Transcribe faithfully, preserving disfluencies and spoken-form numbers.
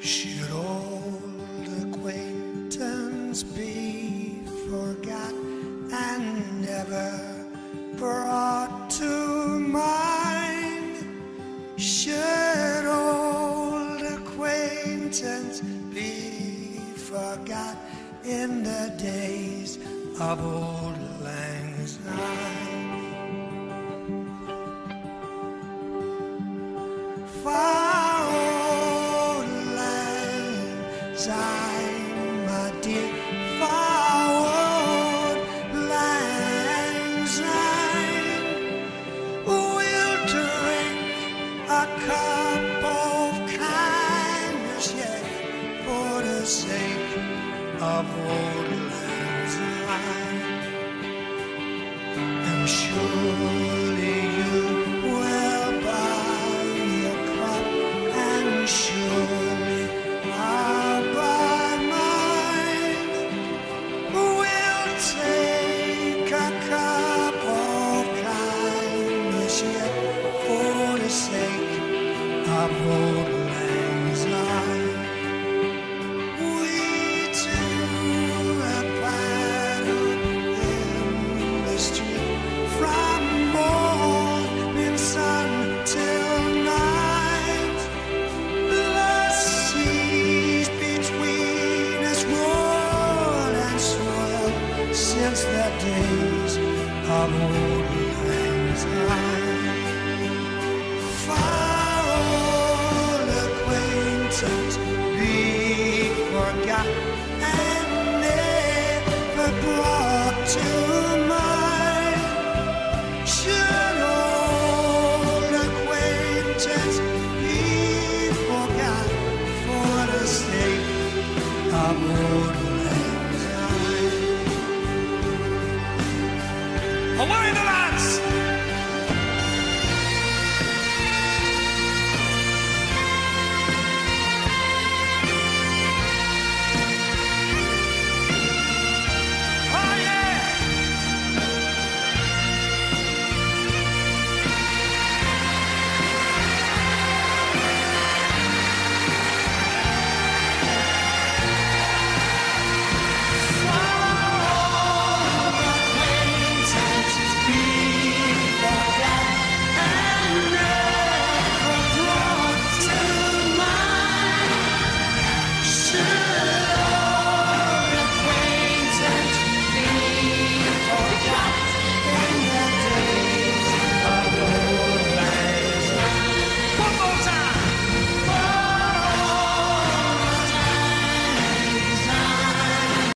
Should old acquaintance be forgot and never brought to mind? Should old acquaintance be forgot in the days of old lang syne? Far old lang syne, my dear, far old lang syne. We'll drink a cup of kindness, yeah, for the sake of old lang syne. And surely you will buy your cup, and surely I'll buy mine. We'll take a cup of kindness, yeah, for the sake of old lang syne. We two have paddled in the street from morning sun till night. The seas between us roll and swell since the days of old lang syne. Far old acquaintance be forgot and never brought to mind. Should old acquaintance be forgot for the sake of old lang syne? Away the lads!